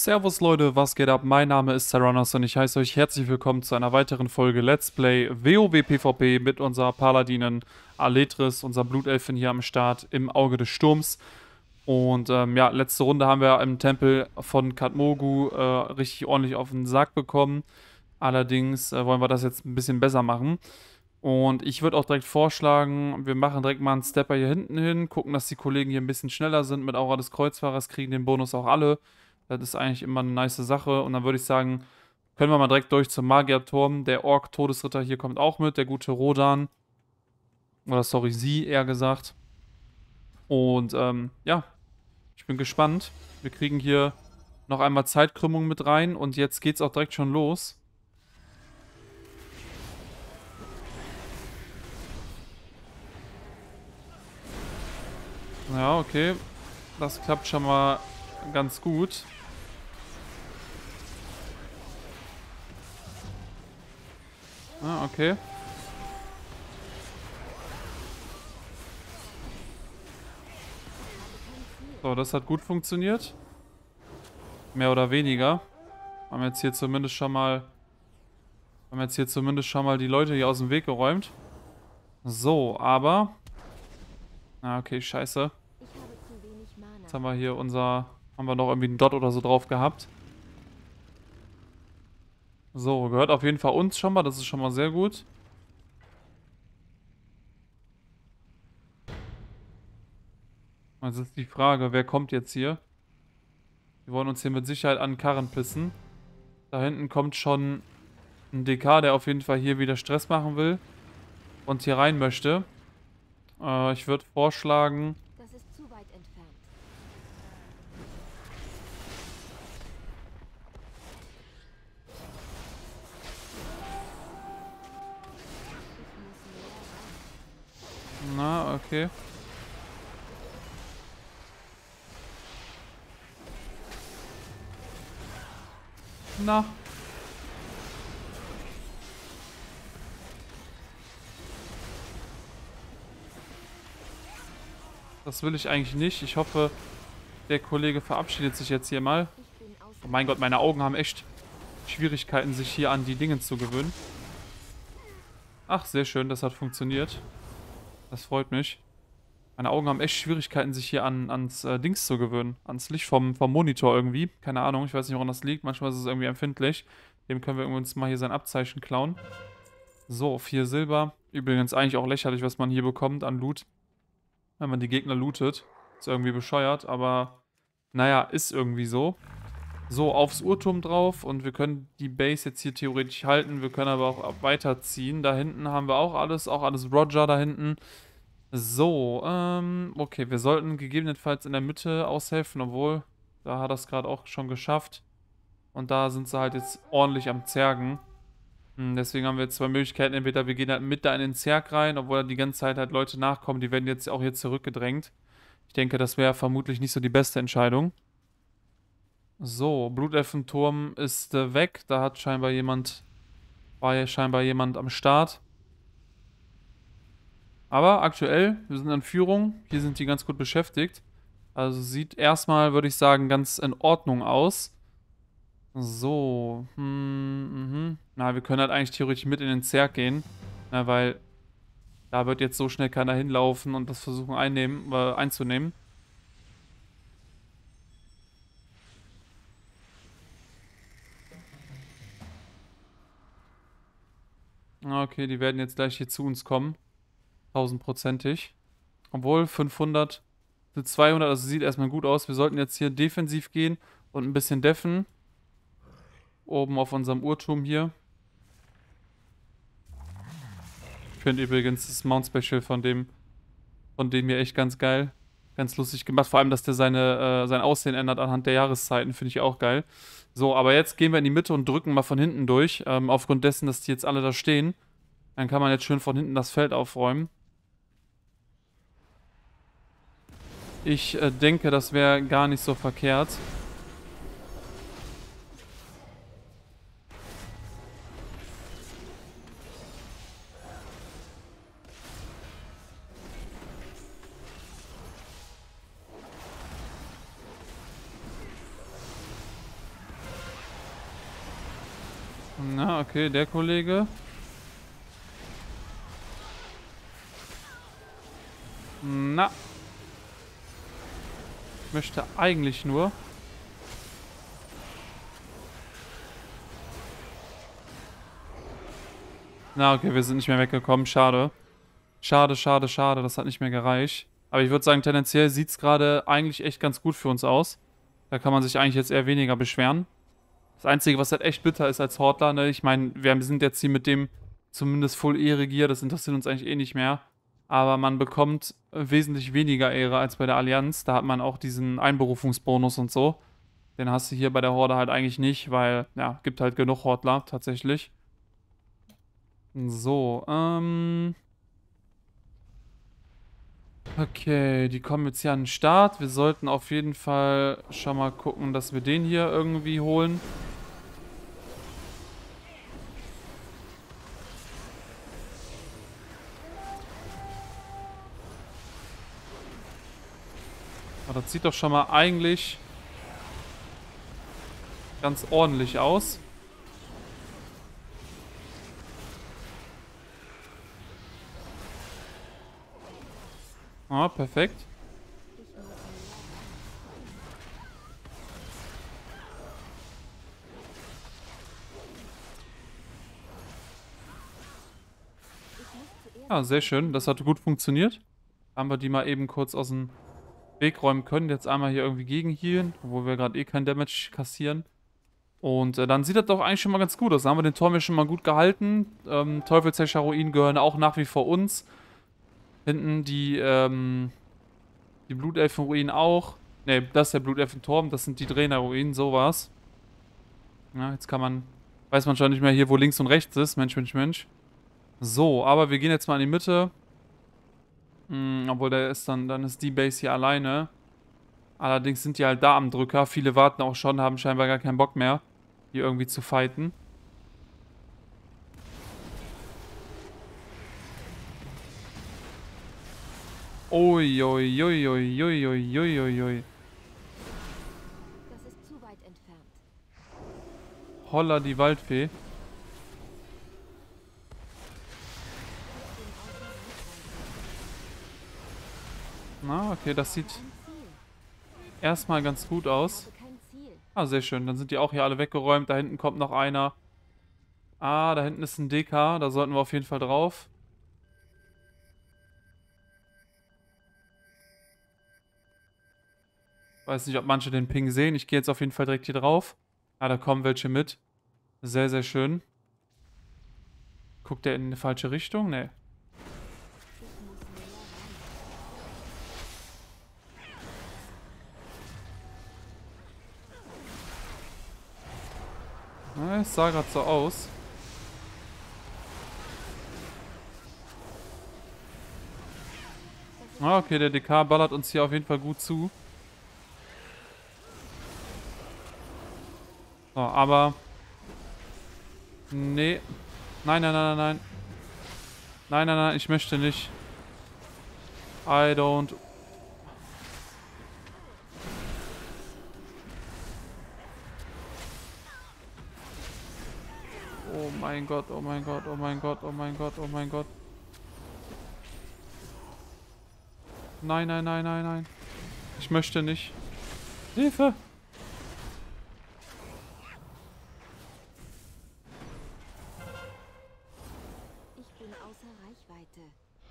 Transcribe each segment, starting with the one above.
Servus Leute, was geht ab? Mein Name ist Serranos und ich heiße euch herzlich willkommen zu einer weiteren Folge Let's Play WoW PvP mit unserer Paladinin Aletris, unserer Blutelfin hier am Start im Auge des Sturms. Und ja, letzte Runde haben wir im Tempel von Katmogu richtig ordentlich auf den Sack bekommen. Allerdings wollen wir das jetzt ein bisschen besser machen. Und ich würde auch direkt vorschlagen, wir machen direkt mal einen Stepper hier hinten hin, gucken, dass die Kollegen hier ein bisschen schneller sind mit Aura des Kreuzfahrers, kriegen den Bonus auch alle. Das ist eigentlich immer eine nice Sache. Und dann würde ich sagen, können wir mal direkt durch zum Magierturm. Der Ork-Todesritter hier kommt auch mit, der gute Rodan. Oder sorry, sie eher gesagt. Und ja, ich bin gespannt. Wir kriegen hier noch einmal Zeitkrümmung mit rein. Und jetzt geht's auch direkt schon los. Ja, okay. Das klappt schon mal ganz gut. Ah, okay. So, das hat gut funktioniert. Mehr oder weniger. Haben jetzt hier zumindest schon mal die Leute hier aus dem Weg geräumt. So, aber... Ah, okay, scheiße. Jetzt haben wir hier haben wir noch irgendwie einen Dot oder so drauf gehabt. So, gehört auf jeden Fall uns schon mal. Das ist schon mal sehr gut. Jetzt ist die Frage, wer kommt jetzt hier? Wir wollen uns hier mit Sicherheit an den Karren pissen. Da hinten kommt schon ein DK, der auf jeden Fall hier wieder Stress machen will. Und hier rein möchte. Ich würde vorschlagen... Das ist zu weit entfernt. Na, okay. Na. Das will ich eigentlich nicht. Ich hoffe, der Kollege verabschiedet sich jetzt hier mal. Oh mein Gott, meine Augen haben echt Schwierigkeiten, sich hier an die Dinge zu gewöhnen. Ach, sehr schön, das hat funktioniert. Das freut mich. Meine Augen haben echt Schwierigkeiten, sich hier ans Dings zu gewöhnen. Ans Licht vom Monitor irgendwie. Keine Ahnung, ich weiß nicht, woran das liegt. Manchmal ist es irgendwie empfindlich. Dem können wir uns mal hier sein Abzeichen klauen. So, 4 Silber. Übrigens eigentlich auch lächerlich, was man hier bekommt an Loot. Wenn man die Gegner lootet. Ist irgendwie bescheuert, aber naja, ist irgendwie so. So, aufs Uhrturm drauf und wir können die Base jetzt hier theoretisch halten. Wir können aber auch weiterziehen. Da hinten haben wir auch alles Roger da hinten. So, okay, wir sollten gegebenenfalls in der Mitte aushelfen, obwohl, da hat er es gerade auch schon geschafft. Und da sind sie halt jetzt ordentlich am Zergen. Deswegen haben wir jetzt zwei Möglichkeiten. Entweder wir gehen halt mit da in den Zerg rein, obwohl die ganze Zeit halt Leute nachkommen, die werden jetzt auch hier zurückgedrängt. Ich denke, das wäre vermutlich nicht so die beste Entscheidung. So, Blutelfenturm ist weg. Da hat war ja scheinbar jemand am Start. Aber aktuell, wir sind in Führung. Hier sind die ganz gut beschäftigt. Also sieht erstmal, würde ich sagen, ganz in Ordnung aus. So, Na, wir können halt eigentlich theoretisch mit in den Zerg gehen. Na, weil da wird jetzt so schnell keiner hinlaufen und das versuchen einzunehmen. Okay, die werden jetzt gleich hier zu uns kommen. 1000%ig. Obwohl 500 zu 200, also sieht erstmal gut aus. Wir sollten jetzt hier defensiv gehen und ein bisschen deffen. Oben auf unserem Uhrturm hier. Ich finde übrigens das Mount Special von dem hier echt ganz geil. Ganz lustig gemacht. Vor allem, dass der sein Aussehen ändert anhand der Jahreszeiten, finde ich auch geil. So, aber jetzt gehen wir in die Mitte und drücken mal von hinten durch. Aufgrund dessen, dass die jetzt alle da stehen. Dann kann man jetzt schön von hinten das Feld aufräumen. Ich denke, das wäre gar nicht so verkehrt. Na, okay, der Kollege. Na. Ich möchte eigentlich nur... Na, okay, wir sind nicht mehr weggekommen. Schade. Schade, schade, schade. Das hat nicht mehr gereicht. Aber ich würde sagen, tendenziell sieht es gerade eigentlich echt ganz gut für uns aus. Da kann man sich eigentlich jetzt eher weniger beschweren. Das Einzige, was halt echt bitter ist als Hortler, ne? Ich meine, wir sind jetzt hier mit dem zumindest Full Ehre-Gier. Das interessiert uns eigentlich eh nicht mehr. Aber man bekommt wesentlich weniger Ehre als bei der Allianz. Da hat man auch diesen Einberufungsbonus und so. Den hast du hier bei der Horde halt eigentlich nicht, weil, ja, gibt halt genug Hortler tatsächlich. So, okay, die kommen jetzt hier an den Start. Wir sollten auf jeden Fall schon mal gucken, dass wir den hier irgendwie holen. Aber das sieht doch schon mal eigentlich ganz ordentlich aus. Ah, perfekt. Ja, sehr schön. Das hat gut funktioniert. Haben wir die mal eben kurz aus dem Weg räumen können. Jetzt einmal hier irgendwie gegenhealen, obwohl wir gerade eh kein Damage kassieren. Und dann sieht das doch eigentlich schon mal ganz gut aus. Da haben wir den Turm hier schon mal gut gehalten. Teufelszecher-Ruinen gehören auch nach wie vor uns. Hinten die Blutelfen-Ruinen auch. Ne, das ist der Blutelfen-Turm. Das sind die Trainer-Ruinen, sowas. Ja, jetzt kann man... Weiß man schon nicht mehr hier, wo links und rechts ist. Mensch, Mensch, Mensch. So, aber wir gehen jetzt mal in die Mitte. Obwohl, der ist dann ist die Base hier alleine. Allerdings sind die halt da am Drücker. Viele warten auch schon, haben scheinbar gar keinen Bock mehr, hier irgendwie zu fighten. Uiuiuiuiuiuiuiui. Das ist zu weit entfernt. Holla die Waldfee. Na, okay, das sieht erstmal ganz gut aus. Ah, sehr schön. Dann sind die auch hier alle weggeräumt. Da hinten kommt noch einer. Ah, da hinten ist ein DK. Da sollten wir auf jeden Fall drauf. Weiß nicht, ob manche den Ping sehen. Ich gehe jetzt auf jeden Fall direkt hier drauf. Ah, da kommen welche mit. Sehr, sehr schön. Guckt der in eine falsche Richtung? Nee. Na, es sah gerade so aus. Ah, okay, der DK ballert uns hier auf jeden Fall gut zu. So, aber... Nee. Nein, nein, nein, nein, nein. Nein, nein, nein, ich möchte nicht. I don't... Oh mein Gott, oh mein Gott, oh mein Gott, oh mein Gott, oh mein Gott. Nein, nein, nein, nein, nein. Ich möchte nicht. Hilfe! Ich bin außer Reichweite.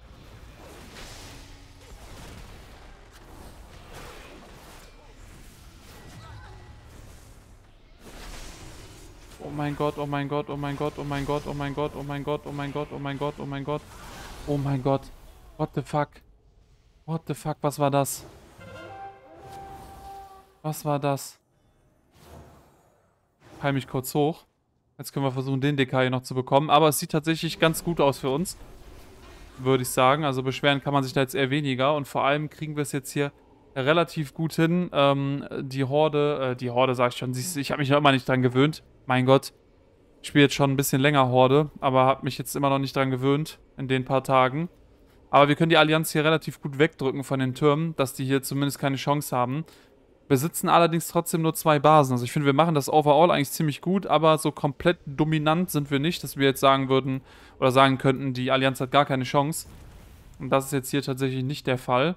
Oh mein Gott, oh mein Gott, oh mein Gott, oh mein Gott, oh mein Gott, oh mein Gott, oh mein Gott, oh mein Gott, oh mein Gott. Oh mein Gott. What the fuck? What the fuck, was war das? Was war das? Heil mich kurz hoch. Jetzt können wir versuchen, den DK hier noch zu bekommen. Aber es sieht tatsächlich ganz gut aus für uns. Würde ich sagen. Also beschweren kann man sich da jetzt eher weniger. Und vor allem kriegen wir es jetzt hier relativ gut hin. Die Horde sag ich schon. Ich habe mich noch immer nicht dran gewöhnt. Mein Gott. Ich spiele jetzt schon ein bisschen länger Horde. Aber habe mich jetzt immer noch nicht dran gewöhnt. In den paar Tagen. Aber wir können die Allianz hier relativ gut wegdrücken von den Türmen. Dass die hier zumindest keine Chance haben. besitzen allerdings trotzdem nur 2 Basen. Also ich finde, wir machen das overall eigentlich ziemlich gut, aber so komplett dominant sind wir nicht, dass wir jetzt sagen würden oder sagen könnten, die Allianz hat gar keine Chance. Und das ist jetzt hier tatsächlich nicht der Fall.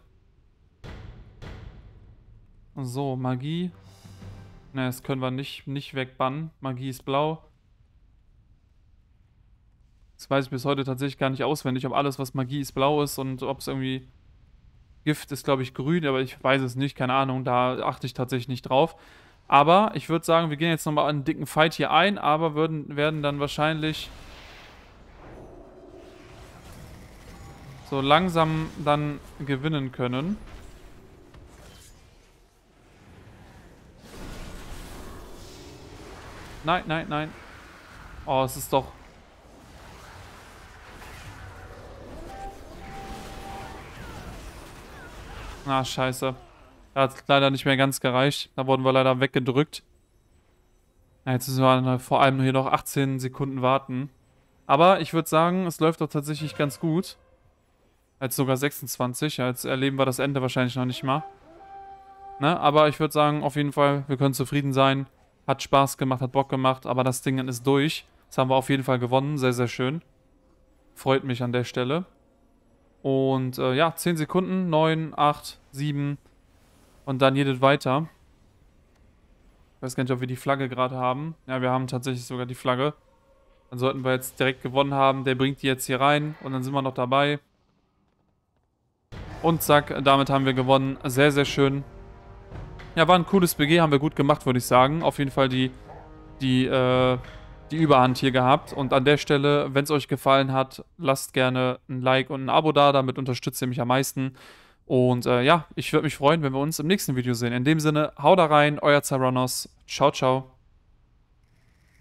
So, Magie. Ne, das können wir nicht wegbannen. Magie ist blau. Das weiß ich bis heute tatsächlich gar nicht auswendig, ob alles, was Magie ist, blau ist und ob es irgendwie... Gift ist, glaube ich, grün, aber ich weiß es nicht, keine Ahnung, da achte ich tatsächlich nicht drauf. Aber ich würde sagen, wir gehen jetzt nochmal einen dicken Fight hier ein, aber werden dann wahrscheinlich so langsam dann gewinnen können. Nein, nein, nein. Oh, es ist doch... Ah, scheiße. Da hat es leider nicht mehr ganz gereicht. Da wurden wir leider weggedrückt. Ja, jetzt müssen wir vor allem hier noch 18 Sekunden warten. Aber ich würde sagen, es läuft doch tatsächlich ganz gut. Jetzt sogar 26. Ja, jetzt erleben wir das Ende wahrscheinlich noch nicht mal. Ne? Aber ich würde sagen, auf jeden Fall, wir können zufrieden sein. Hat Spaß gemacht, hat Bock gemacht, aber das Ding ist durch. Das haben wir auf jeden Fall gewonnen. Sehr, sehr schön. Freut mich an der Stelle. Und ja, 10 Sekunden, 9, 8, 7 und dann jedes weiter. Ich weiß gar nicht, ob wir die Flagge gerade haben. Ja, wir haben tatsächlich sogar die Flagge. Dann sollten wir jetzt direkt gewonnen haben. Der bringt die jetzt hier rein und dann sind wir noch dabei. Und zack, damit haben wir gewonnen. Sehr, sehr schön. Ja, war ein cooles BG, haben wir gut gemacht, würde ich sagen. Auf jeden Fall die Überhand hier gehabt. Und an der Stelle, wenn es euch gefallen hat, lasst gerne ein Like und ein Abo da. Damit unterstützt ihr mich am meisten. Und ja, ich würde mich freuen, wenn wir uns im nächsten Video sehen. In dem Sinne, haut da rein, euer Zaranos. Ciao, ciao.